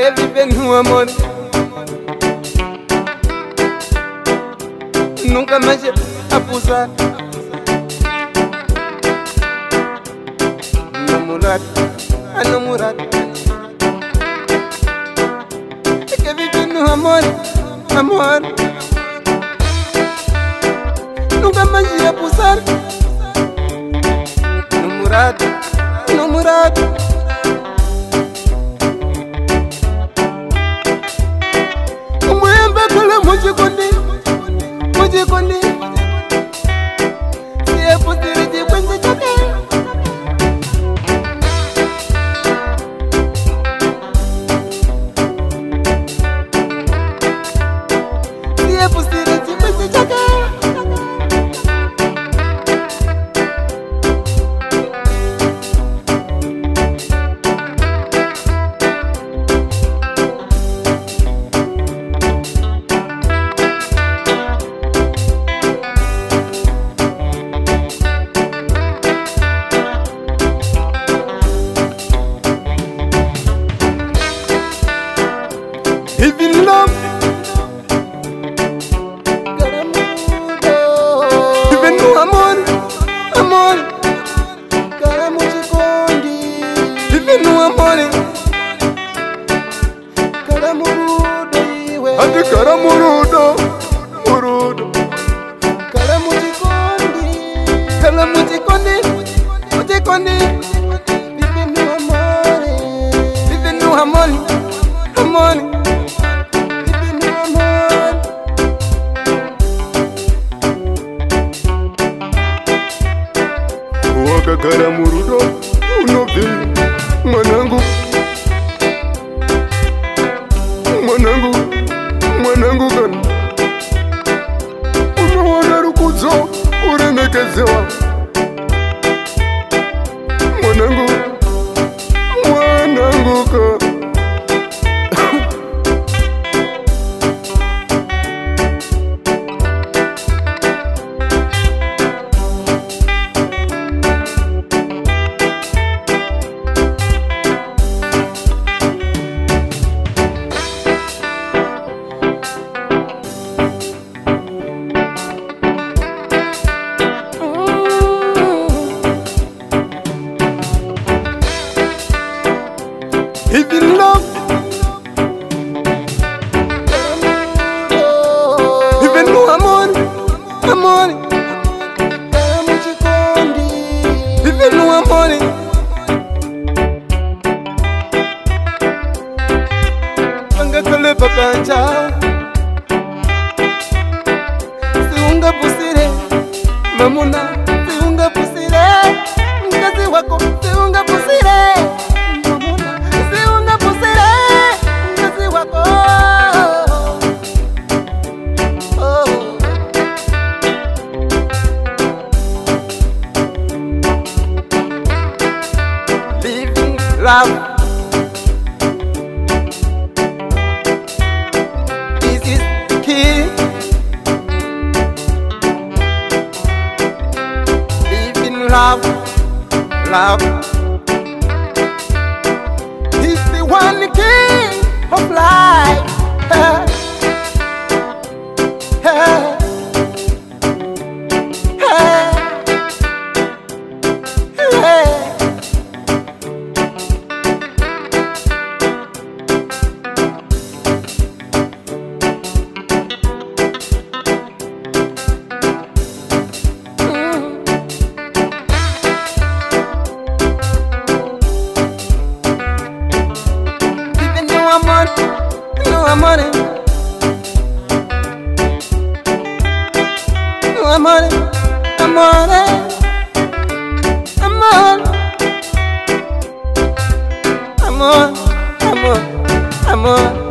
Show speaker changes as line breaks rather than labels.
quer viver no amor. Nunca mais abusar. Namorado, a namorada. Quer viver no amor, amor. Nunca mais abusar. Namorado, namorado. Mwembe kula mujikondi, mujikondi. Siya putiri jikwenze chake. Siya putiri jikwenze chake. Even love, even no amor, amor, Karamuchikondi, even no amor, Karamurudo iwe, ati Karamurudo, murudo, Karamuchikondi, Karamuchikondi, Muchikondi, even no amor, even no amor, amor. Karamurudo, unovi, mwanangu, mwanangu, mwanangu gani, unawana rukudzo, uremekezewa, mwanangu, mwanangu ka. Even love, even no amor, amor, Karamuchikondi, even no amor. Anga kale pakanja, siunga pusire, mamuna, siunga pusire, mkazi wako, siunga pusire. Love, this is the key. Live in love, love. He's the one key of life. No amor, no amor, amor, amor, amor, amor, amor.